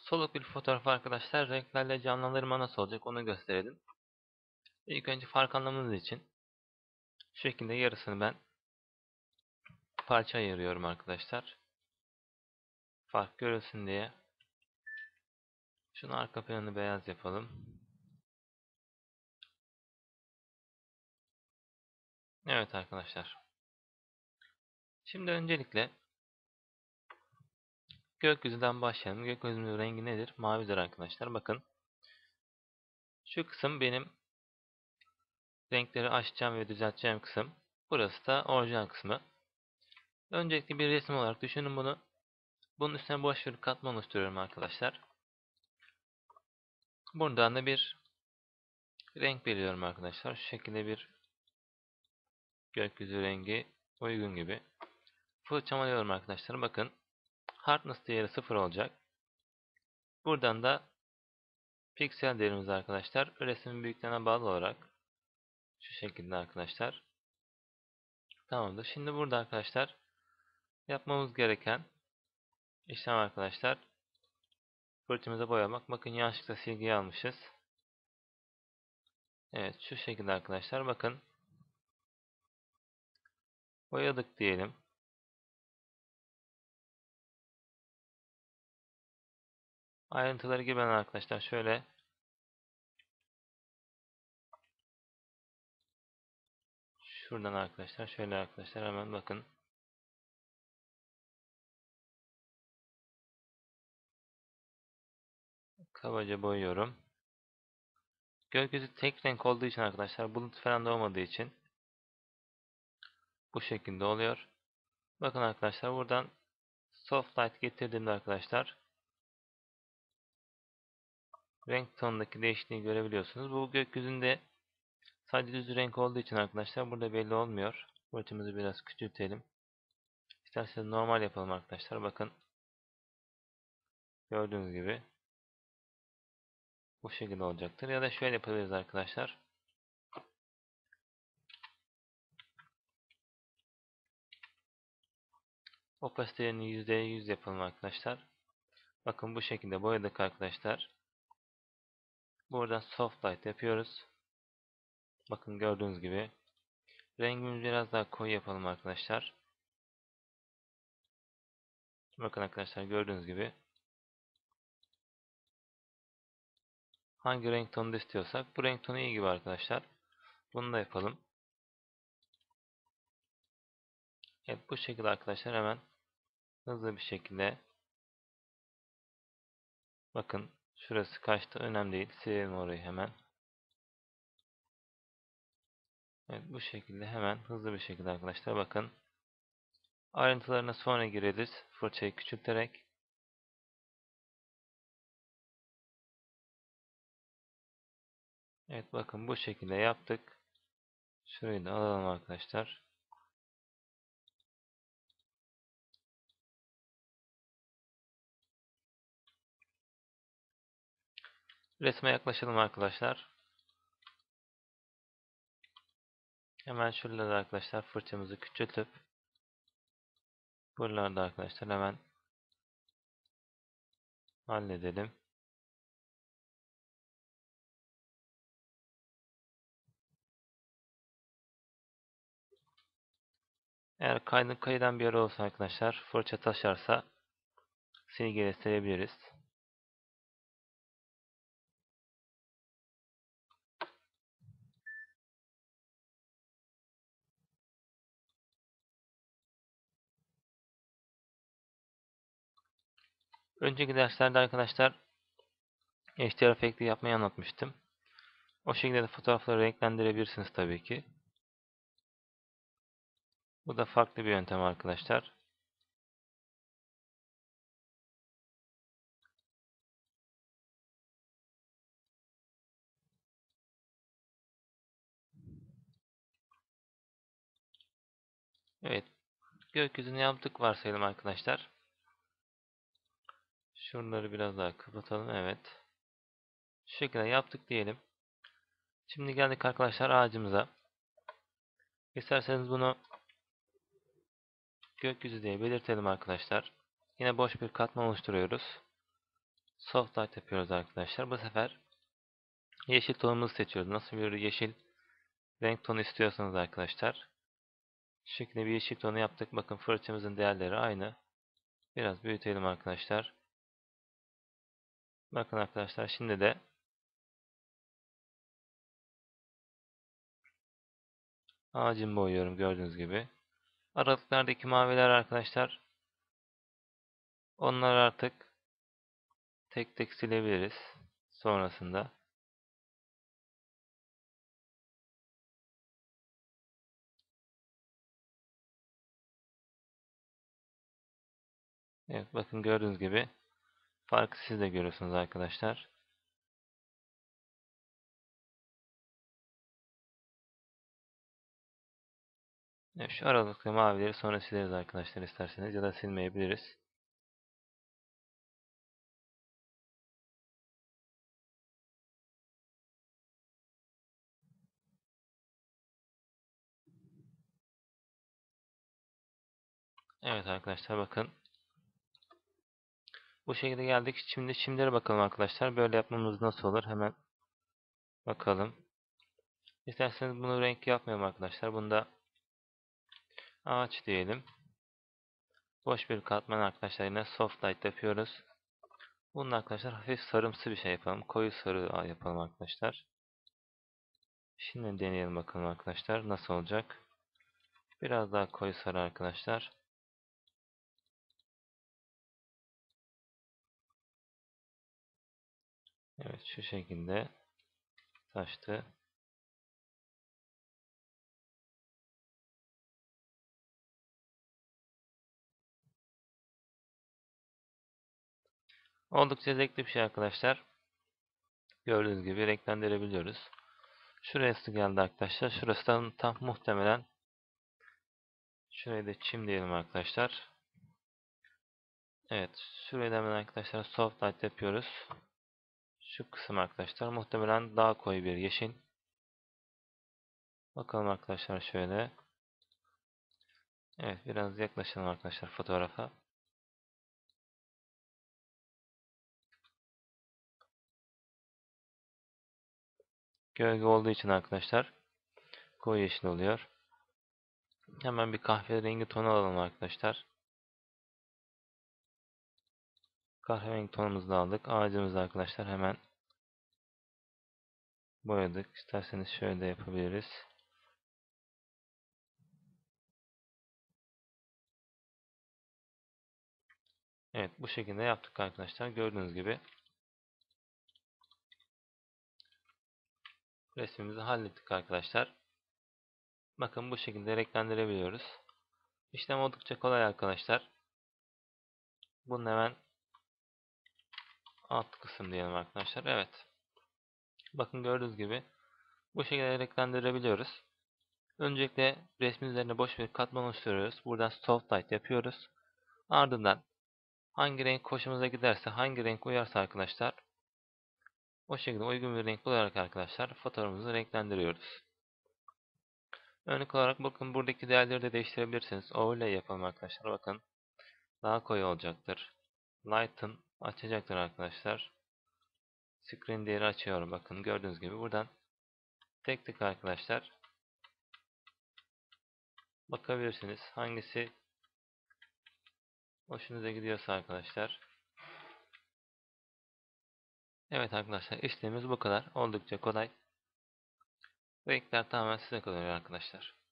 Soluk bir fotoğraf arkadaşlar. Renklerle canlandırma nasıl olacak onu gösterelim. İlk önce fark anlamamız için şu şekilde yarısını ben parça ayırıyorum arkadaşlar. Fark görülsün diye. Şunu arka planını beyaz yapalım. Evet arkadaşlar. Şimdi öncelikle gökyüzünden başlayalım. Gökyüzünün rengi nedir? Mavidir arkadaşlar. Bakın. Şu kısım benim renkleri açacağım ve düzelteceğim kısım. Burası da orijinal kısmı. Öncelikle bir resim olarak düşünün bunu. Bunun üstüne boş bir katman oluşturuyorum arkadaşlar. Buradan da bir renk veriyorum arkadaşlar. Şu şekilde bir gökyüzü rengi uygun gibi. Fırçalıyorum arkadaşlar. Bakın. Hardness değeri 0 olacak. Buradan da piksel değerimiz arkadaşlar. Resmin büyüklüğüne bağlı olarak şu şekilde arkadaşlar. Tamamdır. Şimdi burada arkadaşlar yapmamız gereken işlem arkadaşlar. Fırçamıza boyamak. Bakın yanlışlıkla silgiyi almışız. Evet şu şekilde arkadaşlar. Bakın. Boyadık diyelim. Ayrıntıları gibi arkadaşlar şöyle şuradan arkadaşlar şöyle arkadaşlar hemen bakın. Kabaca boyuyorum. Gökyüzü tek renk olduğu için arkadaşlar bulut falan da olmadığı için bu şekilde oluyor. Bakın arkadaşlar buradan soft light getirdiğimde arkadaşlar renk tonundaki değişikliği görebiliyorsunuz. Bu gökyüzünde sadece düz renk olduğu için arkadaşlar burada belli olmuyor. Boyutumuzu biraz küçültelim. İsterseniz normal yapalım arkadaşlar. Bakın gördüğünüz gibi bu şekilde olacaktır. Ya da şöyle yapabiliriz arkadaşlar. Opasitelerini %100 yapalım arkadaşlar. Bakın bu şekilde boyadık arkadaşlar. Buradan soft light yapıyoruz. Bakın gördüğünüz gibi. Rengimizi biraz daha koyu yapalım arkadaşlar. Bakın arkadaşlar gördüğünüz gibi. Hangi renk tonunda istiyorsak bu renk tonu iyi gibi arkadaşlar. Bunu da yapalım. Evet bu şekilde arkadaşlar hemen hızlı bir şekilde bakın şurası kaçtı önemli değil. Silelim orayı hemen. Evet bu şekilde hemen hızlı bir şekilde arkadaşlar bakın. Ayrıntılarına sonra gireriz. Fırçayı küçülterek. Evet bakın bu şekilde yaptık. Şurayı da alalım arkadaşlar. Resme yaklaşalım arkadaşlar. Hemen şuralarda arkadaşlar fırçamızı küçültüp buralarda arkadaşlar hemen halledelim. Eğer kaydan bir yer olsa arkadaşlar fırça taşarsa silgiyle silebiliriz. Önceki derslerde arkadaşlar HDR efekti yapmayı anlatmıştım. O şekilde de fotoğrafları renklendirebilirsiniz tabii ki. Bu da farklı bir yöntem arkadaşlar. Evet, gökyüzünü yaptık varsayalım arkadaşlar. Şuraları biraz daha kapatalım. Evet. Şu şekilde yaptık diyelim. Şimdi geldik arkadaşlar ağacımıza. İsterseniz bunu gökyüzü diye belirtelim arkadaşlar. Yine boş bir katman oluşturuyoruz. Soft light yapıyoruz arkadaşlar. Bu sefer yeşil tonumuzu seçiyoruz. Nasıl bir yeşil renk tonu istiyorsanız arkadaşlar. Şu şekilde bir yeşil tonu yaptık. Bakın fırçamızın değerleri aynı. Biraz büyütelim arkadaşlar. Bakın arkadaşlar şimdi de ağacımı boyuyorum gördüğünüz gibi. Aralıklardaki maviler arkadaşlar. Onlar artık tek tek silebiliriz sonrasında. Evet bakın gördüğünüz gibi farkı siz de görüyorsunuz arkadaşlar. Evet, şu aralıklı mavileri sonra sileriz arkadaşlar isterseniz ya da silmeyebiliriz. Evet arkadaşlar bakın. Bu şekilde geldik. Şimdi çimlere bakalım arkadaşlar. Böyle yapmamız nasıl olur? Hemen bakalım. İsterseniz bunu renk yapmayalım arkadaşlar. Bunda ağaç diyelim. Boş bir katman arkadaşlar. Yine soft light yapıyoruz. Bunun arkadaşlar hafif sarımsı bir şey yapalım. Koyu sarı yapalım arkadaşlar. Şimdi deneyelim bakalım arkadaşlar. Nasıl olacak? Biraz daha koyu sarı arkadaşlar. Evet şu şekilde taştı. Oldukça zevkli bir şey arkadaşlar. Gördüğünüz gibi renklendirebiliyoruz. Şurası geldi arkadaşlar. Şurası tam muhtemelen şurayı da çim diyelim arkadaşlar. Evet. Şurayı da hemen arkadaşlar soft light yapıyoruz. Şu kısım arkadaşlar muhtemelen daha koyu bir yeşil. Bakalım arkadaşlar şöyle. Evet biraz yaklaşalım arkadaşlar fotoğrafa. Gölge olduğu için arkadaşlar koyu yeşil oluyor. Hemen bir kahverengi tonu alalım arkadaşlar. Kahverengi tonumuzu da aldık. Ağacımızı arkadaşlar hemen boyadık. İsterseniz şöyle de yapabiliriz. Evet bu şekilde yaptık arkadaşlar. Gördüğünüz gibi resmimizi hallettik arkadaşlar. Bakın bu şekilde renklendirebiliyoruz. İşlem oldukça kolay arkadaşlar. Bunun hemen alt kısım diyelim arkadaşlar. Evet. Bakın gördüğünüz gibi bu şekilde renklendirebiliyoruz. Öncelikle resmin üzerine boş bir katman oluşturuyoruz. Buradan soft light yapıyoruz. Ardından hangi renk hoşumuza giderse, hangi renk uyarsa arkadaşlar o şekilde uygun bir renk bularak arkadaşlar fotoğrafımızı renklendiriyoruz. Örnek olarak bakın buradaki değerleri de değiştirebilirsiniz. Overlay yapalım arkadaşlar. Bakın daha koyu olacaktır. Lighten açacaktır arkadaşlar. Screen değeri açıyorum. Bakın gördüğünüz gibi buradan tek tek arkadaşlar bakabilirsiniz. Hangisi hoşunuza gidiyorsa arkadaşlar. Evet arkadaşlar işlemimiz bu kadar. Oldukça kolay. Renkler tamamen size kalıyor arkadaşlar.